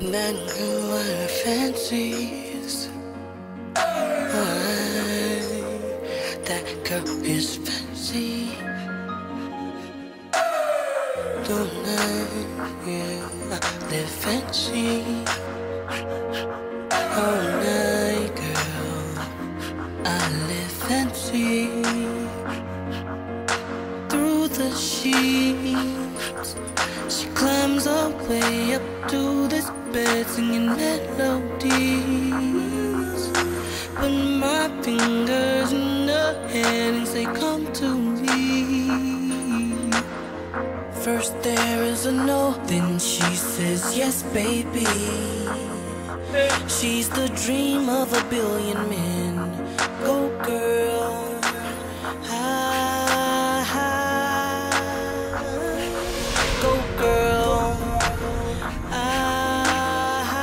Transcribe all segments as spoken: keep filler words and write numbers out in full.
That girl are fancies. Why? That girl is fancy. Don't I? Yeah, I live fancy. All night, girl, I live fancy. Through the sheets, she climbs her way up to this bed singing melodies. Put my fingers in her head and say, come to me. First there is a no, then she says, yes, baby. She's the dream of a billion men. Go, girl. Ah, ah. Go, girl. Ah,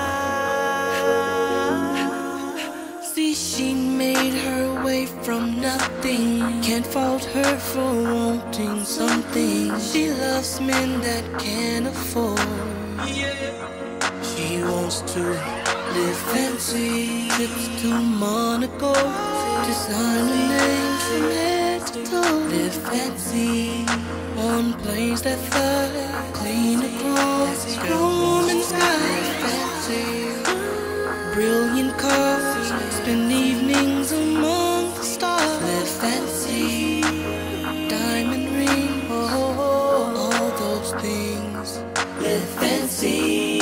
ah. See, she made her way from nothing. Can't fault her for wanting something. She loves men that can afford. She wants to live fancy, trips to Monaco, designer names from head to toe. Live fancy on planes that fly, clean across chrome and sky. Live fancy, brilliant cars, spend evenings among the stars. Live fancy, diamond ring, oh, all those things. Live fancy.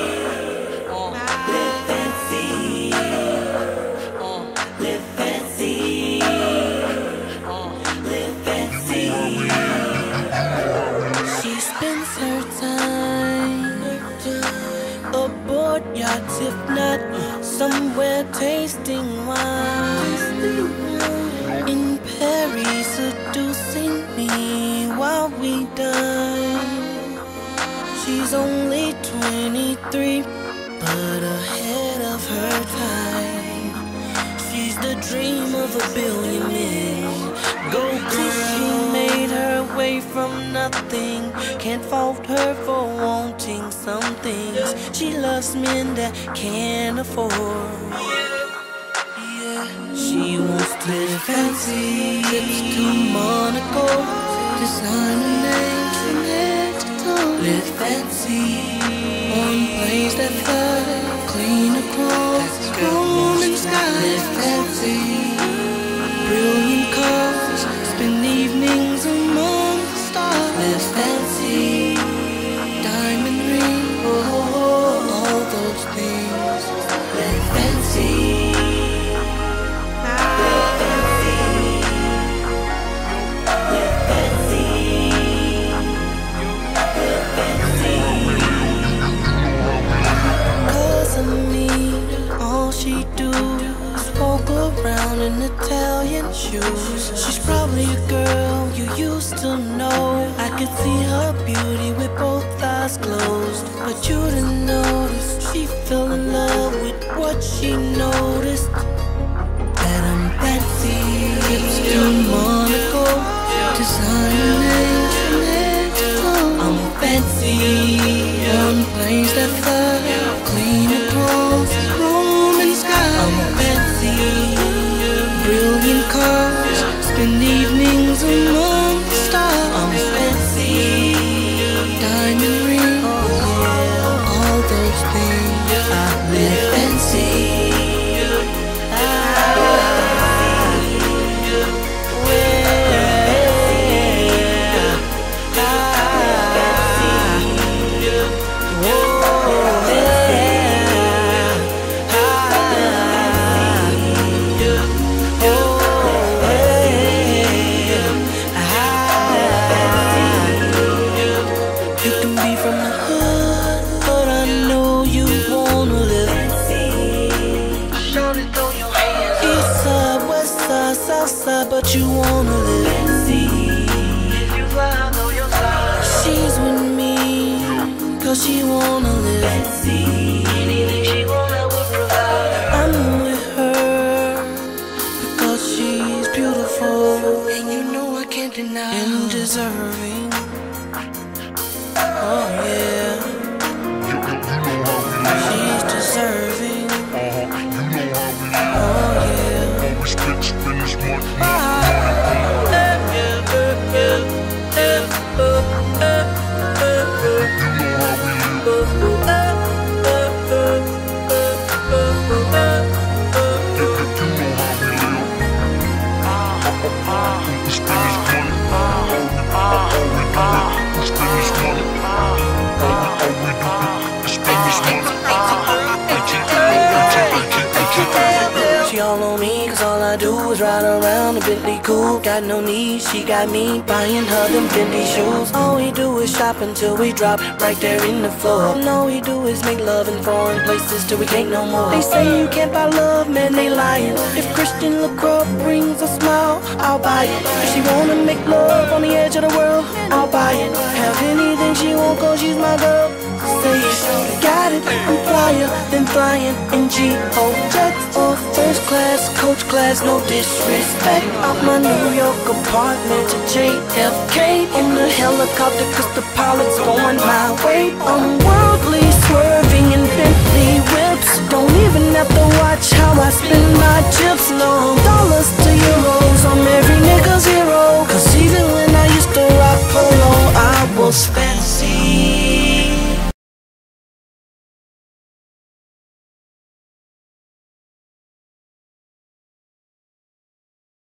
Aboard yachts, if not somewhere tasting wine. In Paris, seducing me while we dine. She's only twenty-three, but ahead of her time. She's the dream of a billion men. Go girl. She made her way from nothing. Can't fault her for wanting some things. She loves men that can afford. Yeah. She wants to live fancy, trips to Monaco, designer names from head to toe. Live fancy on planes that fly, clean across chrome and sky. Live fancy, brilliant cars, spend evenings among the stars. Live fancy, diamond ring, oh, all those things. Live fancy. Live fancy. Live fancy. Live fancy. Cause of me, all she do is walk around in Italian shoes. She's probably a girl you used to know. I could see her beauty with both eyes closed, but you didn't notice. She fell in love with what she noticed. That I'm fancy, trips to Monaco, designer names from head to toe. I'm fancy on planes that fly, clean across chrome and sky. I'm fancy, brilliant cars, spend evenings among the stars. I'm fancy, diamond ring, oh, all those things. I live fancy. Southside, but you wanna live fancy. If you fly, know your side. She's with me, cause she wanna live fancy. Anything she want, I will provide. I'm with her, because she's beautiful. And you know I can't deny. And deserving. Oh yeah. She I do is ride around a Bentley coupe. Got no need, she got me buying her them Fendi shoes. All we do is shop until we drop right there in the floor. And all we do is make love in foreign places till we can't no more. They say you can't buy love, man, they lying. If Christian LaCroix brings a smile, I'll buy it. If she wanna make love on the edge of the world, I'll buy it. Have anything she want, cause she's my girl. Say it, got it, I'm flyer than flying in G O jets or first class, coach class, no disrespect. Out my New York apartment to J F K in the helicopter, cause the pilot's going my way. I'm worldly, swerving in Bentley whips. Don't even have to watch how I spend